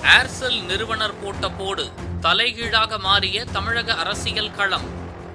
Aircel நிறுவனர் போட்ட போடு தலைகீழாக மாறிய தமிழக அரசியல் களம்.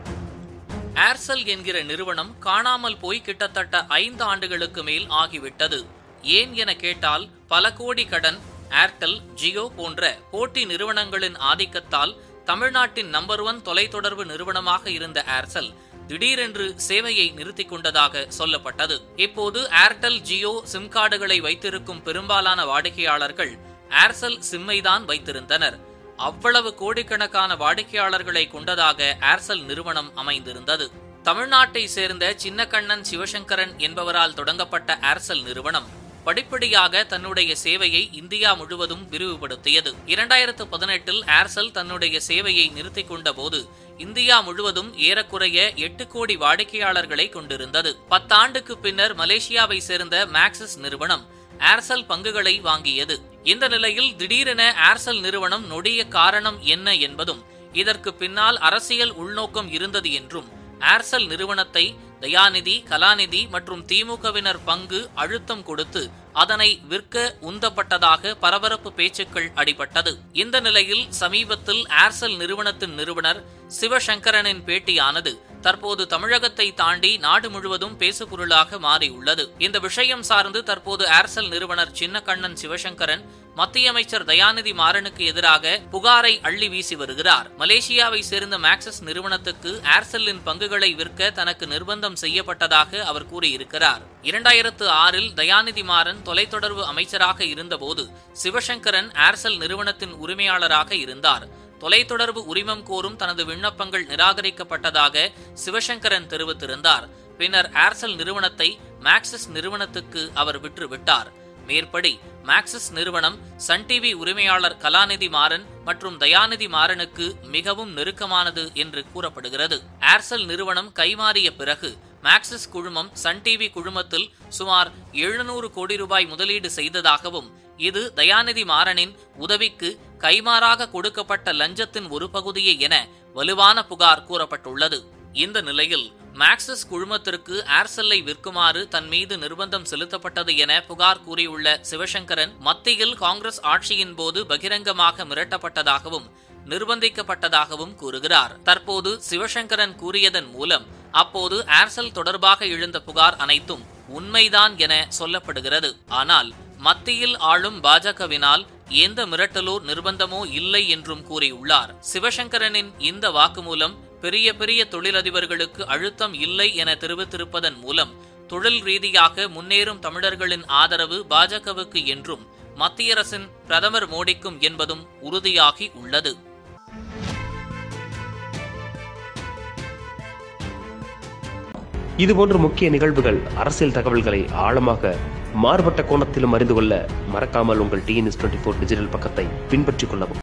ஏர்செல் என்கிற நிறுவனம் காணாமல் போய் கிட்டத்தட்ட 5 ஆண்டுகளுக்கு மேல் ஆகிவிட்டது. ஏன் என கேட்டால் பல கோடி கடன், ஏர்டெல், ஜியோ போன்ற போட்டி நிறுவனங்களின் ஆதிக்கத்தால் தமிழ்நாட்டின் நம்பர் 1 தொலைத்தொடர்பு நிறுவனமாக இருந்த ஏர்செல் திடீரென்று சேவையை நிறுத்திக் கொண்டதாக சொல்லப்பட்டது. இப்போது ஏர்டெல், ஜியோ சிம் கார்டுகளை வைத்திருக்கும் பெரும்பாலான வாடிக்கையாளர்கள் ஏர்செல் சிம்மை தான் வைத்திருந்தனர். அவ்வளவு கோடிக்கணக்கான வாடிக்கையாளர்களை கொண்டதாக ஏர்செல் நிறுவனம் அமைந்திருந்தது. தமிழ்நாட்டை சேர்ந்த சின்னக்கண்ணன் சிவசங்கரன் என்பவரால் தொடங்கப்பட்ட ஏர்செல் நிறுவனம் படிப்படியாக தன்னுடைய சேவையை இந்தியா முழுவதும் விரிவுபடுத்தியது. 2018இல் ஏர்செல் தன்னுடைய சேவையை நிறுத்திக் கொண்ட போது இந்தியா முழுவதும் ஏறக்குறைய 8 கோடி வாடிக்கையாளர்களை கொண்டிருந்தது. 10 ஆண்டுக்கு பின்னர் மலேசியாவை சேர்ந்த மேக்சிஸ் நிறுவனம் ஏர்செல் பங்குகளை வாங்கியது. இந்த நிலையில் திடீரென ஏர்செல் நிறுவனம் நொடிய காரணம் என்ன என்பதும் இதற்கு பின்னால் அரசியல் உள்நோக்கம் இருந்தது என்றும் ஏர்செல் நிறுவனத்தை தயாநிதி, கலாநிதி மற்றும் திமுகவினர் பங்கு அழுத்தம் கொடுத்து அதனை விற்க உந்தப்பட்டதாக பரபரப்பு பேச்சுக்கள் அடிபட்டது. இந்த நிலையில் சமீபத்தில் ஏர்செல் நிறுவனத்தின் நிறுவனர் சிவசங்கரனின் பேட்டியானது தற்போது தமிழகத்தை தாண்டி நாடு முழுவதும் பேசுபொருளாக மாறியுள்ளது. இந்த விஷயம் சார்ந்து தற்போது ஏர்செல் நிறுவனர் சின்னக்கண்ணன் சிவசங்கரன் மத்திய அமைச்சர் தயாநிதி மாறனுக்கு எதிராக புகாரை அள்ளி வீசி வருகிறார். மலேசியாவை சேர்ந்த மேக்சிஸ் நிறுவனத்துக்கு ஏர்செல்லின் பங்குகளை விற்க தனக்கு நிர்பந்தம் செய்யப்பட்டதாக அவர் கூறியிருக்கிறார். 2006இல் தயாநிதி மாறன் தொலைத்தொடர்பு அமைச்சராக இருந்தபோது சிவசங்கரன் ஏர்செல் நிறுவனத்தின் உரிமையாளராக இருந்தார். தொலைத்தொடர்பு உரிமம் கோரும் தனது விண்ணப்பங்கள் நிராகரிக்கப்பட்டதாக சிவசங்கரன் தெரிவித்திருந்தார். பின்னர் ஏர்செல் நிறுவனத்தை மேக்சிஸ் நிறுவனத்துக்கு அவர் விற்றுவிட்டார். மேற்படி மேக்சிஸ் நிறுவனம் சன் டிவி உரிமையாளர் கலாநிதி மாறன் மற்றும் தயாநிதி மாறனுக்கு மிகவும் நெருக்கமானது என்று கூறப்படுகிறது. ஏர்செல் நிறுவனம் கைமாறிய பிறகு மேக்சிஸ் குழுமம் சன் டிவி குழுமத்தில் சுமார் 700 கோடி ரூபாய் முதலீடு செய்ததாகவும் இது தயாநிதி மாறனின் உதவிக்கு கைமாறாக கொடுக்கப்பட்ட லஞ்சத்தின் ஒரு பகுதியே என வலுவான புகார் கூறப்பட்டுள்ளது. இந்த நிலையில் மேக்சிஸ் குழுமத்திற்கு ஏர்செல்லை விற்குமாறு தன் மீது நிர்பந்தம் செலுத்தப்பட்டது என புகார் கூறியுள்ள சிவசங்கரன் மத்தியில் காங்கிரஸ் ஆட்சியின் போது பகிரங்கமாக மிரட்டப்பட்டதாகவும் நிர்பந்திக்கப்பட்டதாகவும் கூறுகிறார். தற்போது சிவசங்கரன் கூறியதன் மூலம் அப்போது ஏர்செல் தொடர்பாக எழுந்த புகார் அனைத்தும் உண்மைதான் என சொல்லப்படுகிறது. ஆனால் மத்தியில் ஆளும் பாஜகவினால் எந்த மிரட்டலோ நிர்பந்தமோ இல்லை என்றும் கூறியுள்ளார். சிவசங்கரனின் இந்த வாக்குமூலம் பெரிய பெரிய தொழிலதிபர்களுக்கு அழுத்தம் இல்லை என தெரிவித்திருப்பதன் மூலம் தொழில் ரீதியாக முன்னேறும் தமிழர்களின் ஆதரவு பாஜகவுக்கு என்றும் மத்திய அரசின் பிரதமர் மோடிக்கும் என்பதும் உறுதியாகி உள்ளது. இதுபோன்ற முக்கிய நிகழ்வுகள், அரசியல் தகவல்களை ஆழமாக மாறுபட்ட கோணத்திலும் அறிந்து கொள்ள மறக்காமல் உங்கள் TNS24 டிஜிட்டல் பக்கத்தை பின்பற்றிக் கொள்ளவும்.